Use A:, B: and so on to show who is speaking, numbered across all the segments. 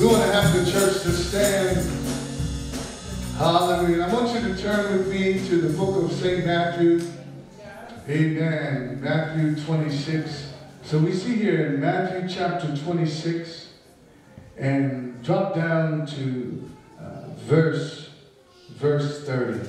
A: going to have the church to stand. Hallelujah. I want you to turn with me to the book of St. Matthew. Amen. Matthew 26. So we see here in Matthew chapter 26 and drop down to verse 30.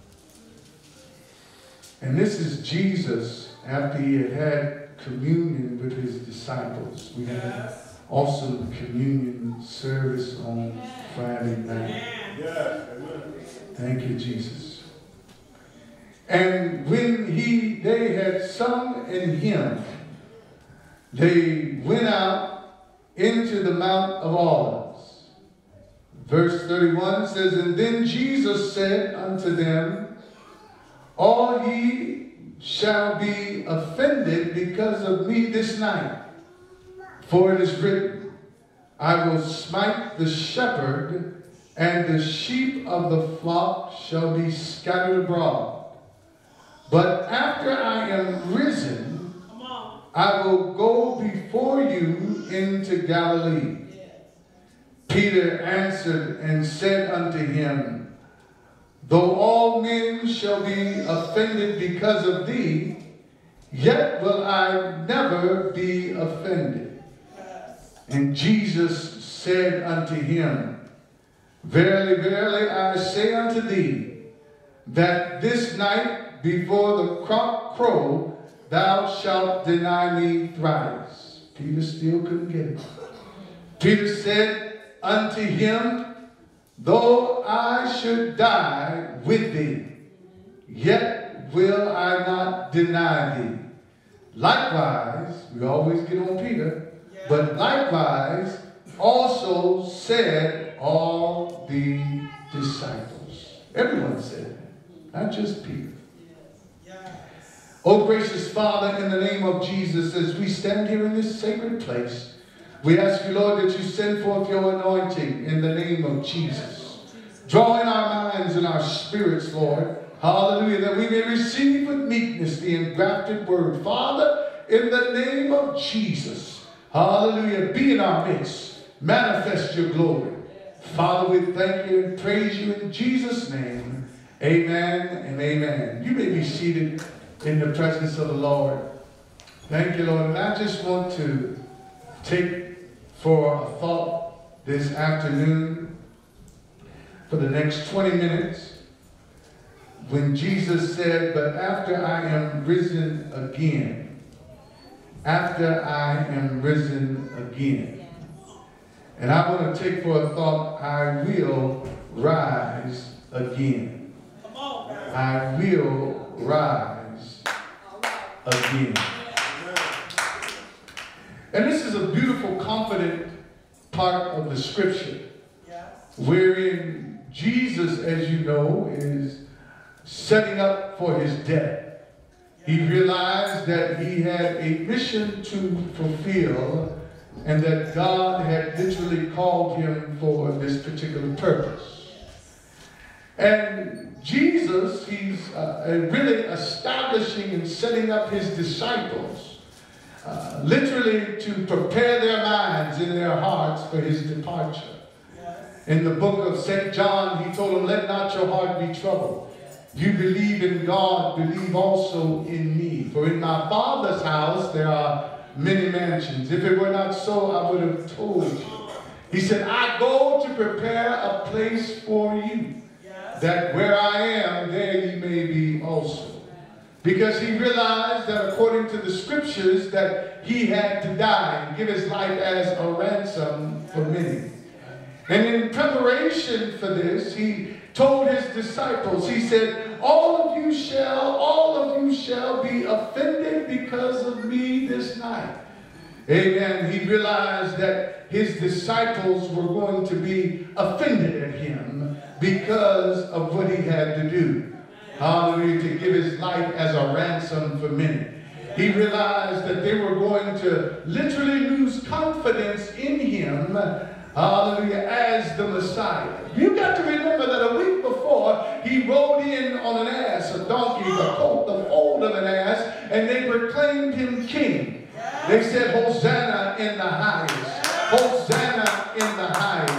A: And this is Jesus after he had communion with his disciples. We had also the communion service on Friday night. Thank you, Jesus. And when they had sung an hymn, they went out into the Mount of Olives. Verse 31 says, and then Jesus said unto them, all ye shall be offended because of me this night. For it is written, I will smite the shepherd, and the sheep of the flock shall be scattered abroad. But after I am risen, I will go before you into Galilee. Peter answered and said unto him, though all men shall be offended because of thee, yet will I never be offended. And Jesus said unto him, verily, verily, I say unto thee, that this night before the cock crow, thou shalt deny me thrice. Peter still couldn't get it. Peter said unto him, though I should die with thee, yet will I not deny thee. Likewise, we always get on Peter, but likewise also said all the disciples. Everyone said that, not just Peter. Oh, gracious Father, in the name of Jesus, as we stand here in this sacred place, we ask you, Lord, that you send forth your anointing in the name of Jesus. Draw in our minds and our spirits, Lord, hallelujah, that we may receive with meekness the engrafted word. Father, in the name of Jesus, hallelujah, be in our midst. Manifest your glory. Father, we thank you and praise you in Jesus' name. Amen and amen. You may be seated in the presence of the Lord. Thank you, Lord. And I just want to take for a thought this afternoon for the next 20 minutes when Jesus said, but after I am risen again, after I am risen again. And I want to take for a thought, I will rise again. I will rise again. And this is a beautiful, confident part of the scripture, wherein Jesus, as you know, is setting up for his death. He realized that he had a mission to fulfill and that God had literally called him for this particular purpose. And Jesus, he's really establishing and setting up his disciples, literally to prepare their minds and their hearts for his departure. In the book of St. John, he told them, let not your heart be troubled. You believe in God, believe also in me. For in my Father's house there are many mansions. If it were not so, I would have told you. He said, I go to prepare a place for you, that where I am, there you may be also. Because he realized that according to the scriptures that he had to die and give his life as a ransom for many. And in preparation for this, he told his disciples, he said, all of you shall be offended because of me this night. Amen. He realized that his disciples were going to be offended at him because of what he had to do. Hallelujah, to give his life as a ransom for many. He realized that they were going to literally lose confidence in him, hallelujah, as the Messiah. You got to remember that a week before, he rode in on an ass, a donkey, the colt, the foal of an ass, and they proclaimed him king. They said, Hosanna in the highest. Hosanna in the highest.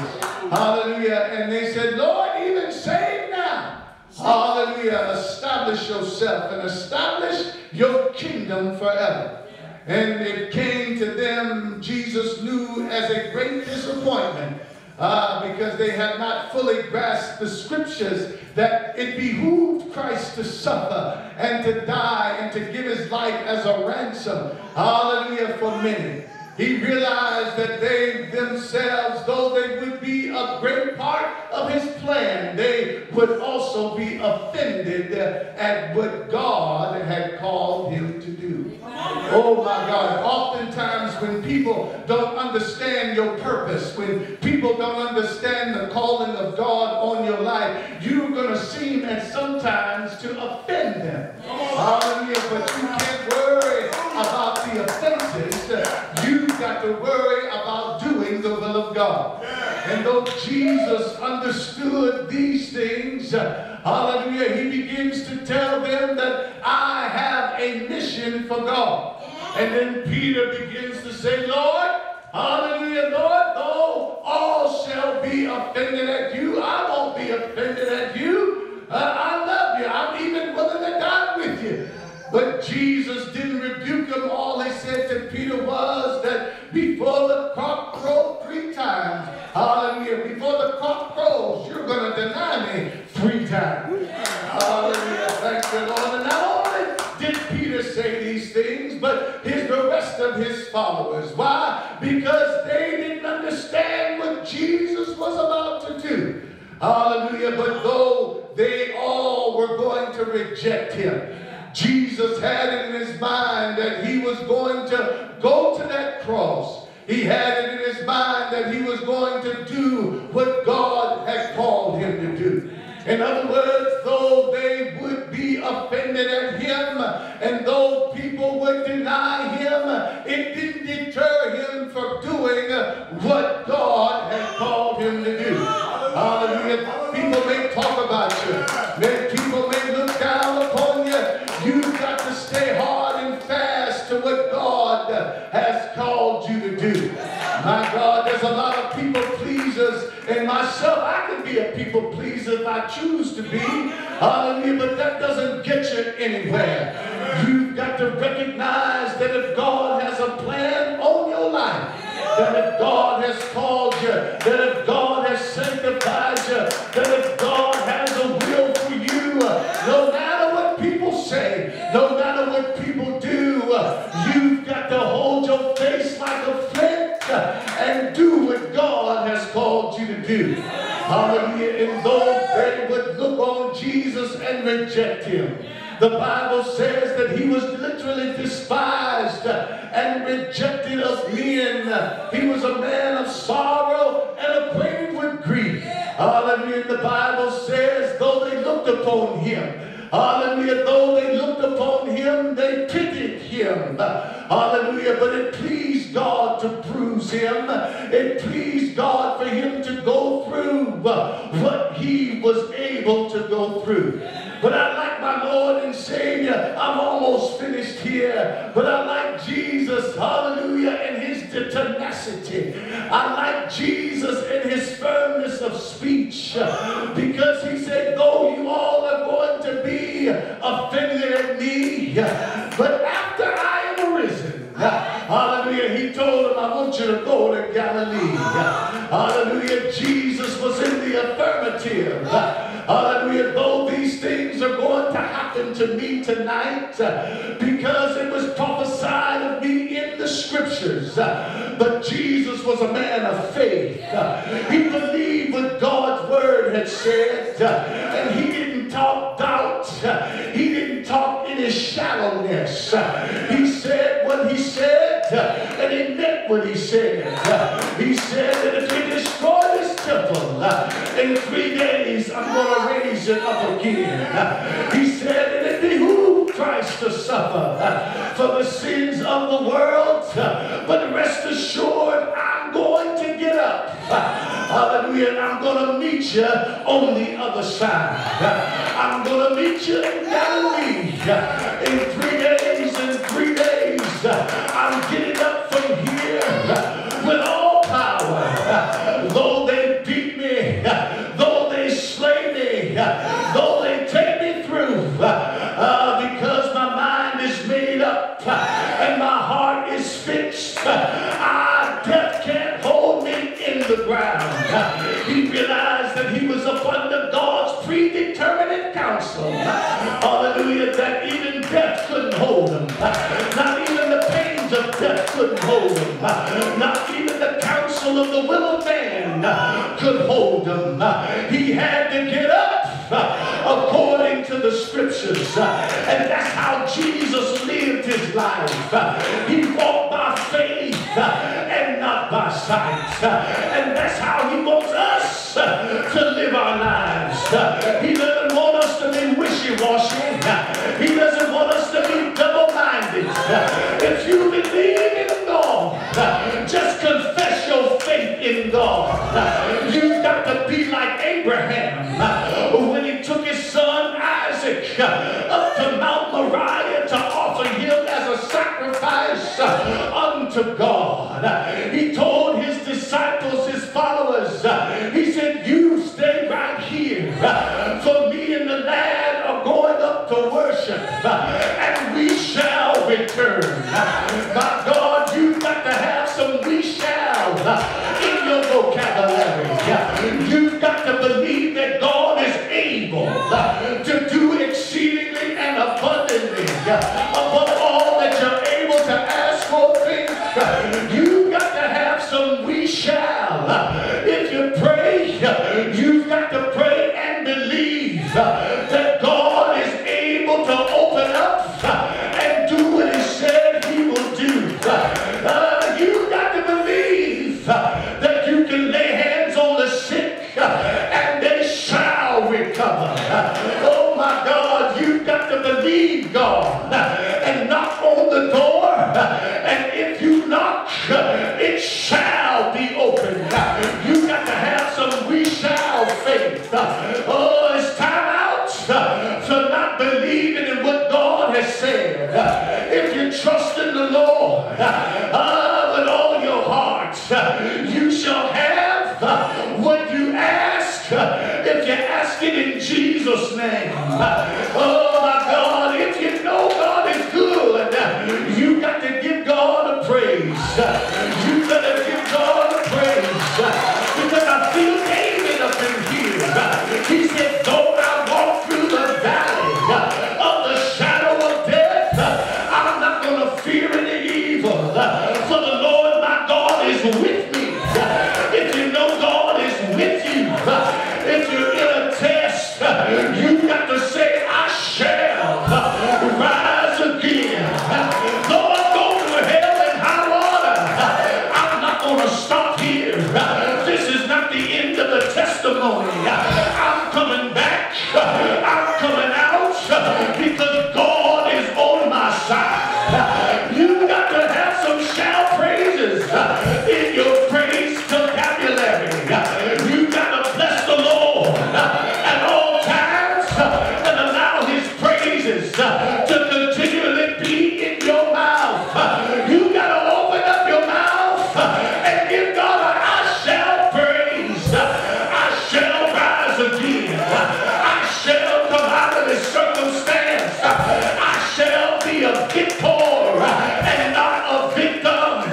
A: yourself and establish your kingdom forever. And it came to them, Jesus knew, as a great disappointment because they had not fully grasped the scriptures that it behooved Christ to suffer and to die and to give his life as a ransom, hallelujah, for many. He realized that they themselves, though they would be a great part of his plan, they would also be offended at what God had called him to do. Oh my God, oftentimes when people don't understand your purpose, when people don't understand the calling of God on your life, you're going to seem and sometimes to offend them. Hallelujah, but you can't worry about the offenses. You've got to worry about doing the will of God. And though Jesus understood these things, hallelujah, he begins to tell them that I have a mission for God. And then Peter begins to say, Lord, hallelujah, Lord, though all shall be offended at you, I won't be offended at you. I love you. I'm even willing to die with you. But Jesus didn't rebuke him. All he said to Peter was that before the cock crowed 3 times, hallelujah, before the cock crows, you're going to deny me 3 times. Hallelujah, thank you, Lord. And not only did Peter say these things, but here's the rest of his followers. Why? Because they didn't understand what Jesus was about to do. Hallelujah, but though they all were going to reject him, Jesus had it in his mind that he was going to go to that cross. He had it in his mind that he was going to do what God had called him to do. In other words, though they would be offended at him and though people would deny him, it didn't deter him from doing what God had called him to do. Hallelujah. People may talk about you. People may look down upon you. You've got to stay hard and fast to what God has called you to do. My God, there's a lot of people pleasers, and myself, I can be a people pleaser if I choose to be. Hallelujah, but that doesn't get you anywhere. You've got to recognize that if God has a plan on your life, that if God has called you, that if God has sanctified you, that if God has a will for you, no matter what people say, no matter what people do, you've got to hold your face like a flint and do what God has called you to do. Hallelujah. And though they would look on Jesus and reject him, the Bible says that he was literally despised and rejected of men. He was a man of sorrow and acquainted with grief. Hallelujah. The Bible says, though they looked upon him, hallelujah, though they looked upon him, they pitied him. Hallelujah, but it pleased God to bruise him. It pleased God for him to go through what he was able to go through. But I like my Lord and Savior. I'm almost finished here. But I like Jesus, hallelujah, and his tenacity. I like Jesus and his firmness of speech. Because he said, though you all are going to be offended at me, but after I am arisen, hallelujah, he told them, I want you to go to Galilee. Hallelujah, Jesus was in the affirmative. Hallelujah, though these things are going to happen to me tonight because it was prophesied of me in the scriptures. But Jesus was a man of faith. He believed what God's word had said, and he didn't talk doubt. He didn't talk in his shallowness. He said what he said, and he meant what he said. He said that if we destroy this temple, in 3 days I'm going to raise it up again. He said that it behooved Christ to suffer for the sins of the world, but rest assured I'm going to get up. Hallelujah, and I'm going to meet you on the other side. I'm going to meet you in Galilee. In 3 days, in 3 days, I'm getting up from here with all power. Though they beat me, though they slay me, though they take me through,
B: the ground, he realized that he was up under God's predetermined counsel. Hallelujah, that even death couldn't hold him. Not even the pains of death couldn't hold him. Not even the counsel of the will of man could hold him. He had to get up according to the scriptures. And that's how Jesus lived his life. He walked by faith and not by sight. And that's how he wants us to live our lives. He doesn't want us to be wishy-washy. He doesn't want us to be double-minded. If you believe in God, just confess your faith in God. You've got to be like Abraham when he took his son Isaac up to Mount Moriah to offer him as a sacrifice unto God. He told his disciples, his followers, he said, you stay right here, for me and the lad are going up to worship, and we shall return. My God, you've got to have some we shall in your vocabulary. You've got to believe that God is able to do exceedingly and abundantly above all that you're able to ask or think. You've got to have some we shall. If you pray, you've got to pray and believe that God is able to open up and do what he said he will do. You've got to believe that you can lay hands on the sick and they shall recover. Oh my God, you've got to believe God and knock on the door, and if you knock, it shall be open. You've got to have some we shall faith. Oh, it's time out for not believing in what God has said. If you trust in the Lord with all your heart, you shall have what you ask if you ask it in Jesus' name. Oh my God, if you know God is good, you got to give God a praise. You got to give God a praise, because I feel David up in here. He said, though I walk through the valley of the shadow of death, I'm not going to fear any evil, for the Lord my God is with me. If you know God is with you, if you're in a test, you got to say, I shall rise again. Though I go through hell and high water, I'm not going to stop here. This is not the end of the testimony. I'm coming back. I'm coming out, because God is on my side. You got to have some shout praises in your praise vocabulary. You got to bless the Lord at all times and allow his praises to continually be in your mouth. You got to open up your mouth and give God a I shall praise. I shall rise again. I shall come out of this circumstance. I shall be a victor and not a victim.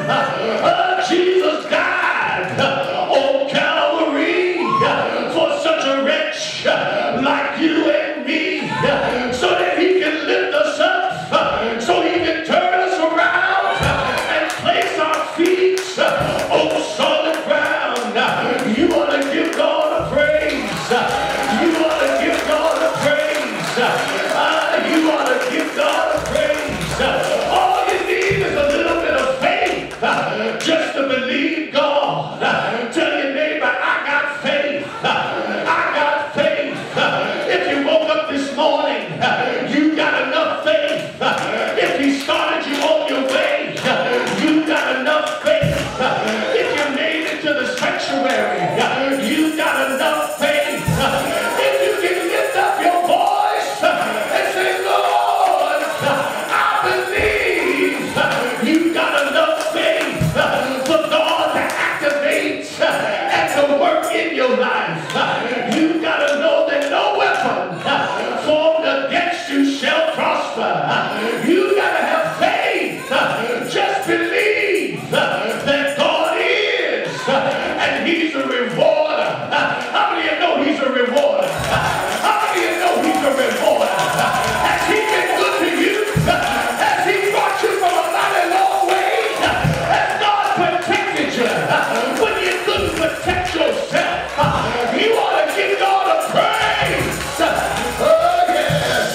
B: Jesus died on Calvary for such a wretch like you and me, so that he can lift us up, so he can turn us around and place our feet on solid ground. You want to give God a praise. You want to give God a praise. You want to give God a praise. All you need is a little bit of faith, just to believe God. Tell your neighbor, I got faith. I got faith. If you woke up this morning, you got enough faith. If he started you on your way, you got enough faith. If you made it to the sanctuary, you got enough faith. If you can lift up your voice and say, Lord, I believe, you got enough faith for God to activate and to work in your life. You got to know that no weapon formed against you shall prosper. You got to have faith. Just believe that God is, and he's he's a rewarder? How many of you know he's a rewarder? How many of you know he's a rewarder? Has he been good to you? Has he brought you from a mighty long way? Has God protected you when you couldn't protect yourself? You ought to give God a praise. Oh, yes.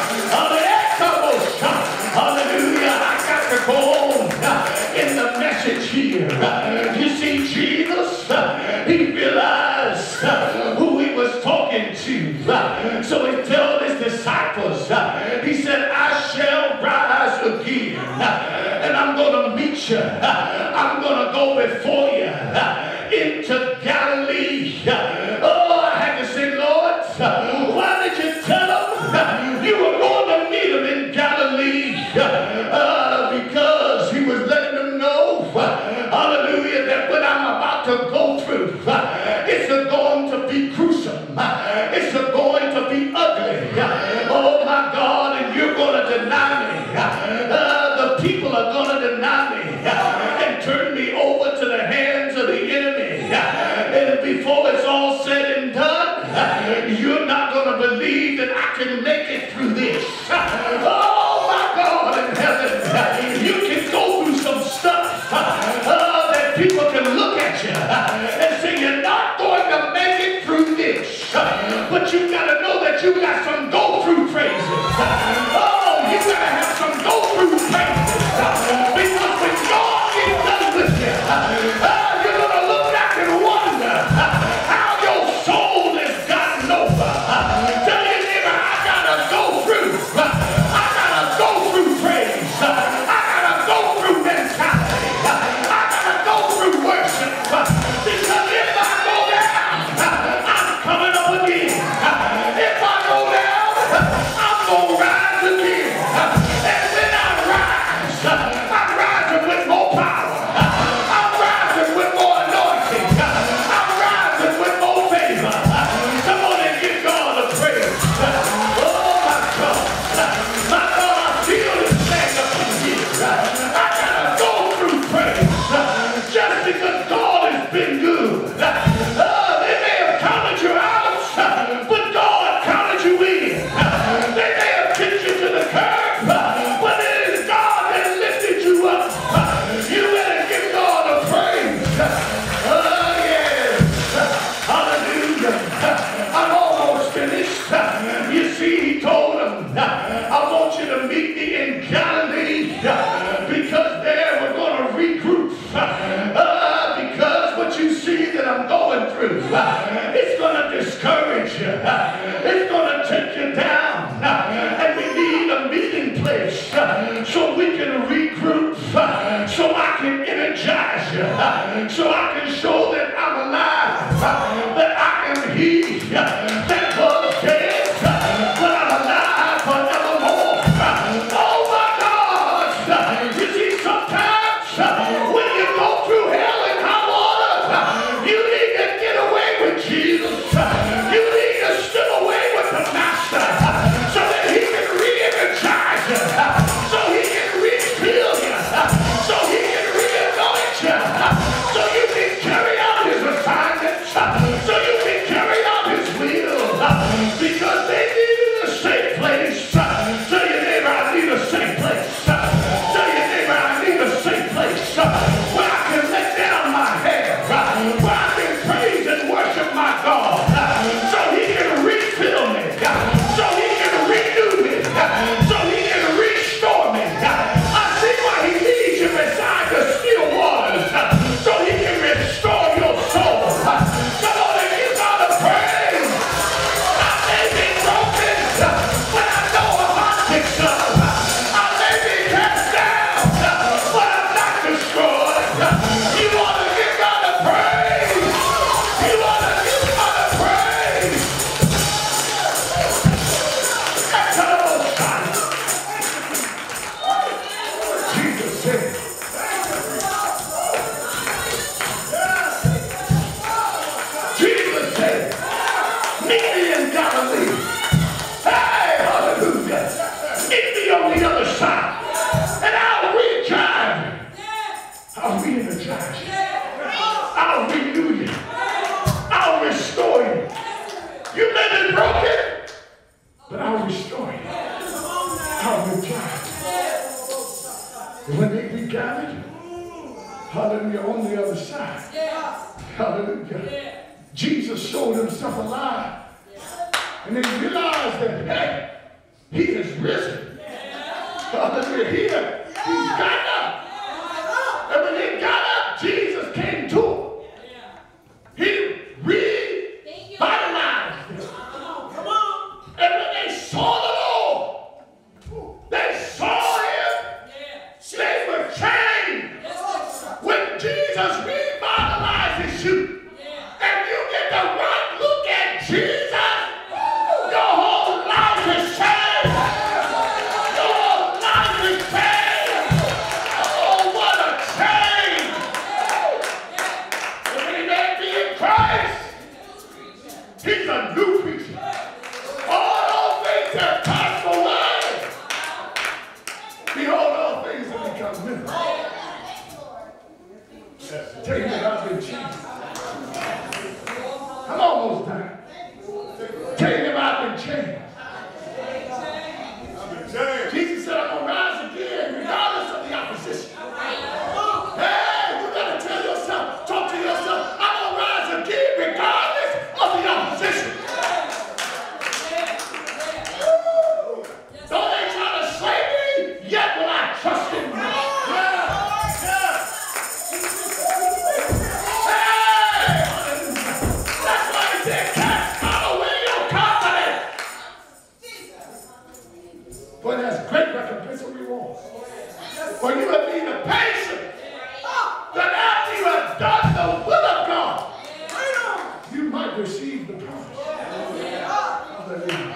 B: Hallelujah. I got to go on in the message here. You see, Jesus, he realized who he was talking to. So he told his disciples, he said, I shall rise again. And I'm going to meet you. I'm going to go before you into Galilee. Oh, I had to say, Lord, why did you tell them you were going to meet him in Galilee? Because he was letting them know, hallelujah, that what I'm about to go through, it's going to be gruesome. It's going to be ugly. Oh, my God, and you're going to deny me. The people are going to deny me and turn me over to the hands of the enemy. And before it's all said and done, you're not going to believe that I can make it through this. Oh, my God in heaven, you can go through some stuff that people can look at you and say you're not going to make it through this. But you got to know that you got some go-through praises. Oh, you got to have some go-through praises. Because when God gets done with you, you're going to look back and wonder how your soul has gotten over. Tell your neighbor, I got to go through. I got to go through praise. I got to go through mentality. I got to go through worship. Because if I go down, I'm coming up again. If I go down, I'm going to rise again. And when I rise, I'm rising with more power. I'm rising with more anointing. I'm rising with more favor. Come on and give God a praise. Oh, my God. My God, I feel this thing up in here. I got to go through praise just because God has been good. They may have counted you out, but God counted you in. They may have kicked you to the curb, but it is God that lifted you up. You better give God a praise. Oh, yes. Hallelujah. I'm almost finished. You see, he told them, I want you to meet me in Galilee because there we're going to regroup. Because what you see that I'm going through, it's going to discourage you. It's going to take you down. And we need a meeting place so we can regroup, so I can energize you, so I can show that I'm alive, that I am he that was dead, but I'm alive forevermore. Oh my God! You see, sometimes when you go through hell and high water, you need to get away with Jesus. You need to step away with the Master so that he can re-energize you, so he can refill you, so he can re-anoint you, so you can carry out his assignments, so you can carry out his will, because they need a safe place. Tell your neighbor, I need a safe place. Tell your neighbor, I need a safe place where I can let down my hair, where I can praise and worship my God, so he can refill me, so he can renew me, so he can restore me. I see why he leads you beside the still waters, so he can restore your soul. Come on and give God a praise. I may be broken, but I know I'm not fixed up. I may be cast down, but I'm not destroyed. You want to give God a praise? You want to give God a praise? That's a little sign. Jesus said, Jesus said, meet me in Galilee. Hey, hallelujah. Meet me on the other side. And I'll re-drive you. I'll re-energize you. I'll renew you.
A: on the other side. Hallelujah. Jesus showed himself alive. And then he realized that, hey, he has risen. Hallelujah. He's got up. And when he got up, Jesus came to him. He revitalized them. And when they saw the Lord, they saw him. They were changed. When Jesus revitalizes you, and you get the right look at Jesus, your whole life is changed. Your whole life is changed. Oh, what a change. If any man be in Christ, he's a new creature. All those things have passed away. Behold, all things have become new. Tell you that I've been changed. I'm almost done. Tell you that I've been changed. Jesus said, I'm going to rise again regardless of the opposition. Hey, you got to tell yourself, talk to yourself, I'm going to rise again regardless of the opposition. Though they try to slay me, yet will I trust in God. For there's great recompense and reward. For you have been a patient, that after you have done the will of God, you might receive the promise. Hallelujah.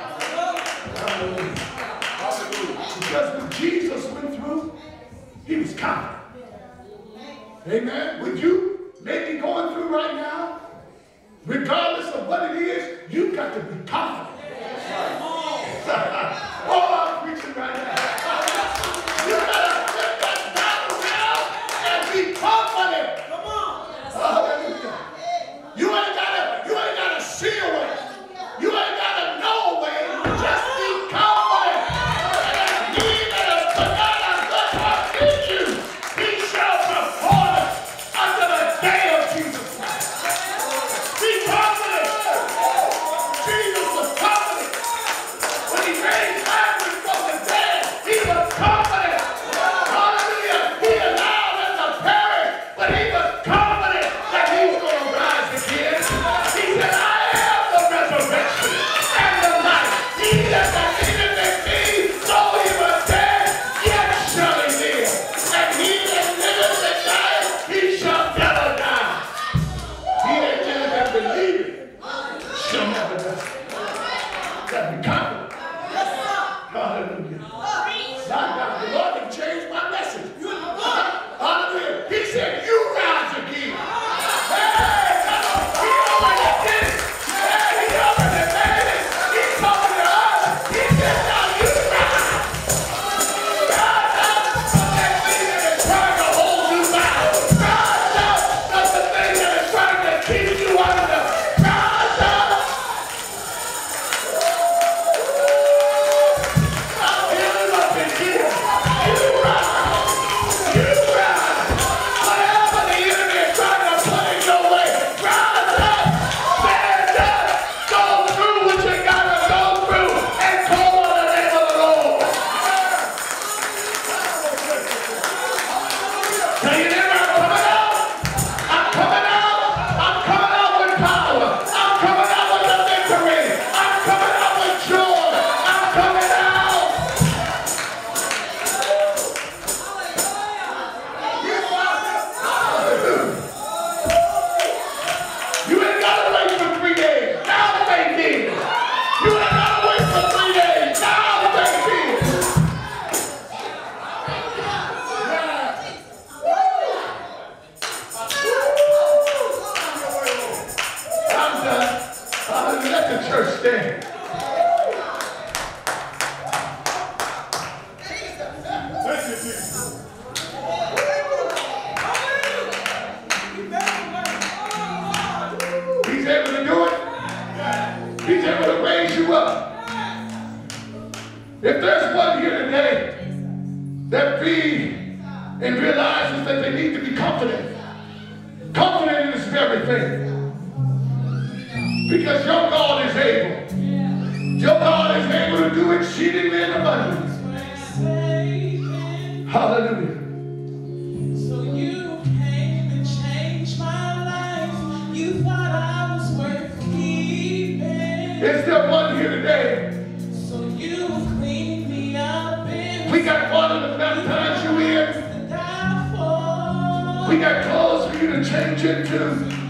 A: Hallelujah. Because when Jesus went through, he was confident. Amen. Would you maybe going through right now, regardless of what it is, you've got to be confident. Oh, I'm preaching right now. You gotta flip that battle around and be confident. Come on. Hallelujah. You ain't gotta see a way. You ain't gotta know a way. Just be confident. And he that has begun a good work in you, he shall perform it unto the day of Jesus Christ. Be confident. Jesus was confident. When he raised Lazarus from the dead, he was confident. Hallelujah. He allowed them to perish, but he was confident that he was going to rise again. He said, I am the resurrection and the life. He that believeth in me, though he was dead, yet shall he live. And he that liveth and dieth, he shall never die. He that liveth and believeth shall never die. Gotta be confident. Hallelujah. Now, the Lord can change my message. Hallelujah. He said, you rise again. Hey, come on. He already did it. Hey, he already made it. He told me to us. He said, now you rise. Rise up from that thing that is trying to hold you back. Rise up from the thing that is trying to keep you under. Rise up. If there's one here today that be and realizes that they need to be confident, faith. Because your God is able. Your God is able to do exceedingly and abundantly. Hallelujah.
C: So you came and changed my life. You thought I was worth keeping.
A: Is there one here today?
C: So you cleaned me up.
A: We got water to baptize you in. We got clothes for you to change into.